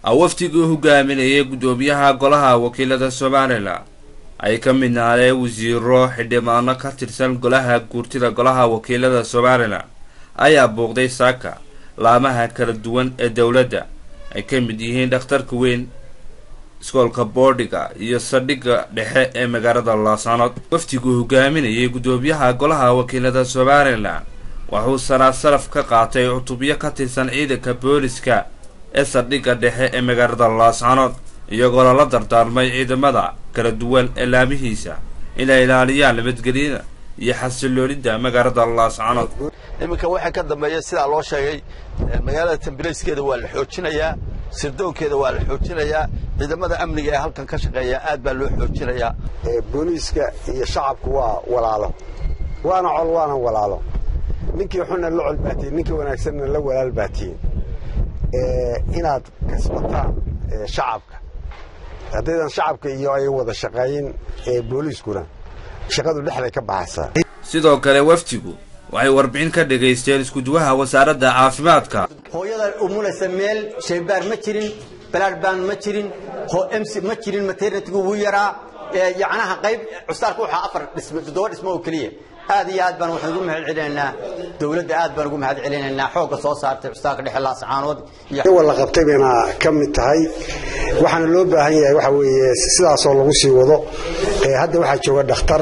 wafdigu hogaaminayay gudoomiyaha golaha wakiilada Soomaaliland ay ka mid naadeen wasiiro xildhibaano ka tirsan golaha guurtida golaha wakiilada Soomaaliland ayaa booqday saaka laamaha kala duwan ee dawladda ay ka mid yihiin dhakhtarka weyn iskoolka boordiga iyo saldhigga dhexe ee magaalada Laasanood. wafdigu hogaaminayay gudoomiyaha golaha wakiilada Soomaaliland wuxuu saraf ka qaatay cutubyo ka tirsan ciidanka booliska ee saldhigga dhexe ee magaalada Laasanood iyagoo la dardaarmay ciidamada kala duwan ee laamihiisa inay ilaaliyaan nabadgelyada iyo xasiloonida magaalada Laasanood. iminka waxa ka dambeeyay sida loo sheegay magaalada Tambileyskeeda waa la xoojinayaa, sirdoonkeeda waa la xoojinayaa, ciidamada amniga ee halkan ka shaqeeya aad baa loo xoojinayaa. booliska iyo shacabku waa walaalo, waana col waana walaalo. ninkii xunna la col baatay, ninkii wanaagsanna la walaal baatay. inaad kasbataan shacabka haddaydan shacabka iyo ay wada shaqeeyeen booliskuna shaqadu dhexda ka baxaysaa. sidoo kale wafdigu waxay warbixin ka dhageysteen isku duwaha wasaaradda caafimaadka. hooyada umulaysa meel shaybaar ma jirin, balaad baan ma jirin, MC ma jirin, maternity-gu wuu yaraa, yacnaha qayb cusbitaalka waxa 7 dhismo oo kaliya. aad iyo aad baan waxaan ugu mahad celinaynaa dawladda, aad baan ugu mahad celinaynaa xooga soo saartay cusbitaalka dhexe Laasanood iyo wala qabtay bana ka mid tahay. waxaan loo baahan yahay waxa weeye sidaas oo lagu sii wado. hadda waxa jooga dhakhtar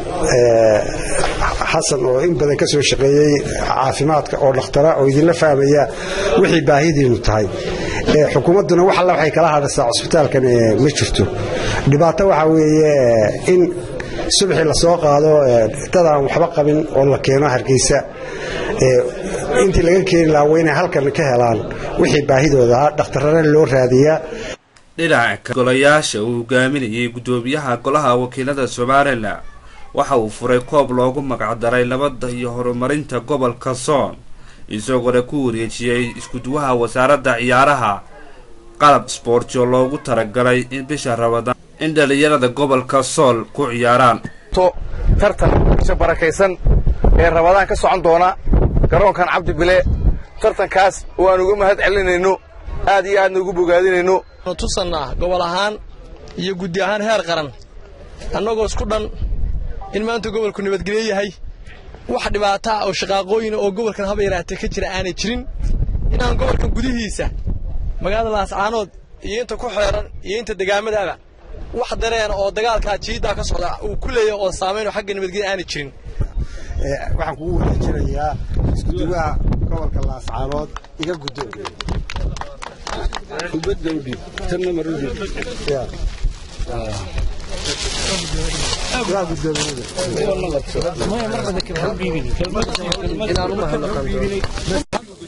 xasan oo in badan ka soo shaqeeyay caafimaadka oo dhakhtara oo idin fahmaya wixii baahidiinu tahay. xukuumaduna wax alla waxay kala hadlaysaa cusbitaalkan ma jirto. dhibaato waxa weeye in subaxii la soo qaado dad aan waxba qabin oo la keeno Hargeysa. intii laga keeni lahaa wayna halkan ka helaan wixii baahidooda dhakhtarrada loo raadiyaa. dhinaca golayaasha uu hogaaminayay gudoomiyaha golaha wakiilada Soomaaliland waxa uu furay koob loogu magac daray nabadda iyo horumarinta gobolka Sool isagoo ku wareejiyay isku duwaha wasaaradda ciyaaraha qalab sport oo loogu talagalay in bisha Ramadaan in dhalinyarada gobolka Sool ku ciyaaraan tartan barakeysan ee Ramadaan ka socon doona garoonkan Cabdi Bile. tartankaas waan ugu mahad celinayno, aad iyo aad ugu bogaadinayno. tusannaa gobol ahaan iyo guddi ahaan heer qaran annagoo isku dhan in maanta gobolku nabadgelyo yahay, wax dhibaato ah oo shaqaaqooyin oo gobolkan haba yaraatee ka jira aanay jirin. inaan gobolkan gudihiisa magaalada Laasanood iyo inta ku xeeran iyo inta deegaamada wax dareen oo dagaalka jiida ka socda uu ku leeyahay oo saameyn oo xagga nabadgelyo aanay jirin. waxaan kugu wareejinayaa isku duwaha gobolka Laasanood iga gudoomiye kubadawdi tanna marudi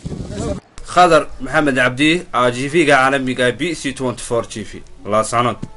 خضر محمد عبدي GV عالمي BC 24 GV Laasanood.